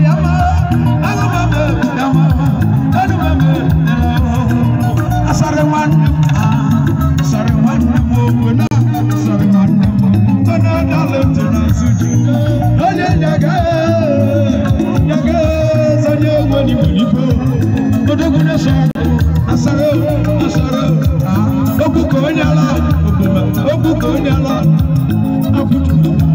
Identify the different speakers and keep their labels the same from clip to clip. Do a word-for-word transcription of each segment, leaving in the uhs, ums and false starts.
Speaker 1: Asari one, Asari one, Mwana, Asari one, Mwana, Darlington, Suju. Oye yaga, yaga, Zanya wani wani po. Kodoguna shako, Asari, Asari, Oku konyala, Oku konyala, Abutu.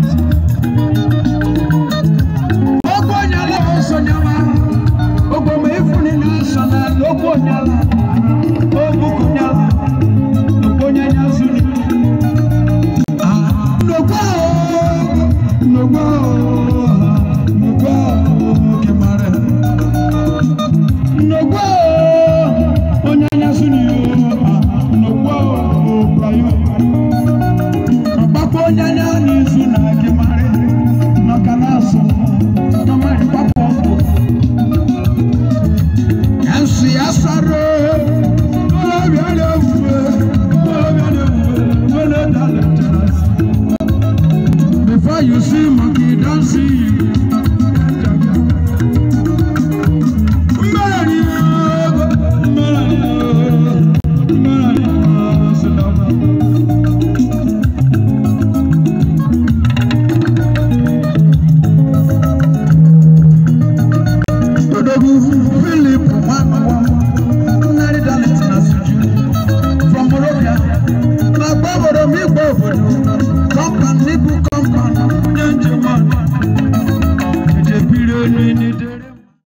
Speaker 1: Oku konyala, Osonyama, Ogome-Ifuni national, Oku konyala. No,